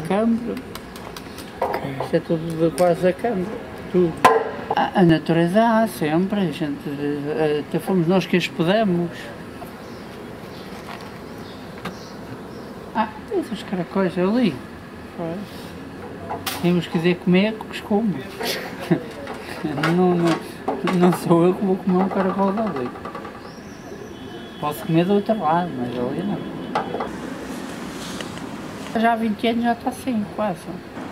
câmara. Isto é tudo quase a câmara. Tudo. A natureza há sempre, a gente, até fomos nós que as podemos. Tem esses caracóis ali. Temos que quiser comer, que os como. Não sou eu que vou comer um caracol dali. Posso comer do outro lado, mas ali não. Já há 20 anos já está assim, quase.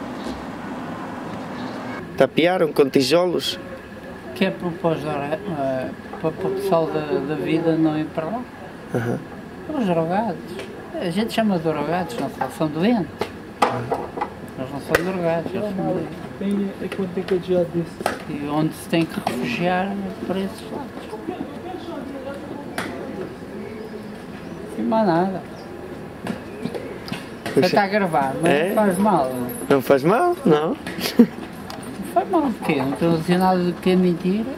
Tapearam com tijolos? Que é para o pessoal da vida não ir para lá. Os drogados. A gente chama de drogados, não são doentes. Eles não são drogados, eles são doentes. É quando tem que adiar disso. E onde se tem que refugiar para esses lados. Sem mais nada. Já está a gravar, não faz mal. Não faz mal? Não. Não faz mal, porque não estou a dizer nada de que é mentira.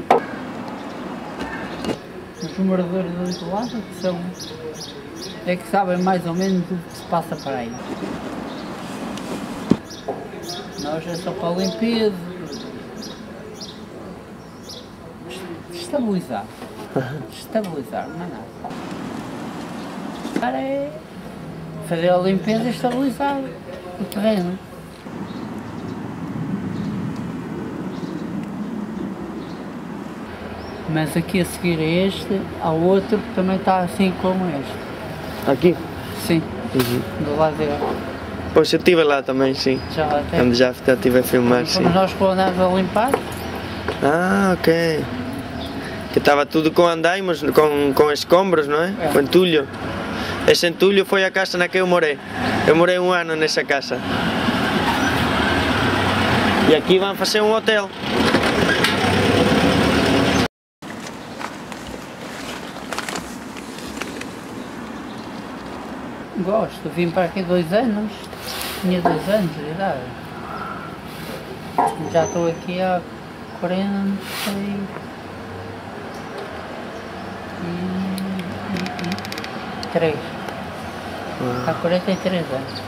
Os moradores do lado que são... é que sabem mais ou menos o que se passa para aí. Nós é só para a limpeza. Estabilizar. Estabilizar, não é nada. Para é fazer a limpeza e estabilizar o terreno. Mas aqui a seguir a este, há outro que também está assim como este. Aqui? Sim, do lado dele. Pois eu estive lá também, sim. Já lá tem. Onde já estive a filmar, sim. Nós quando andamos a limpar. Ah, ok. Que estava tudo com andaimes, com escombros, não é? Com entulho. Esse entulho foi a casa na que eu morei. Eu morei 1 ano nessa casa. E aqui vão fazer um hotel. Gosto, vim para aqui 2 anos, tinha 2 anos de idade. Já estou aqui há 43. Há 43 anos.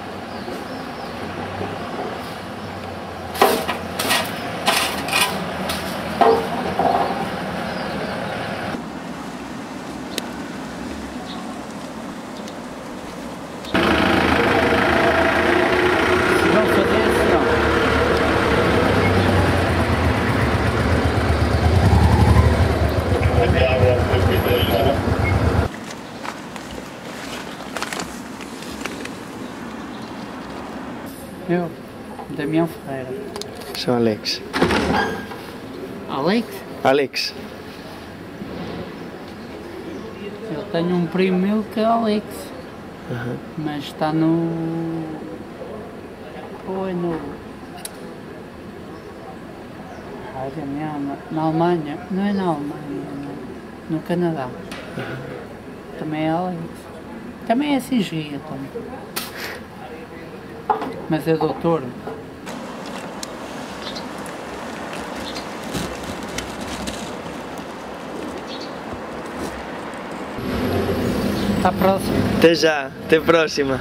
Eu, Damião Ferreira. Sou Alex. Alex? Alex. Eu tenho um primo meu que é Alex. Mas está no... Foi no... na Alemanha. Não é na Alemanha, no Canadá. Também é Alex. Também é Sigia também. Mas é doutor. Até a próxima. Até já, até a próxima.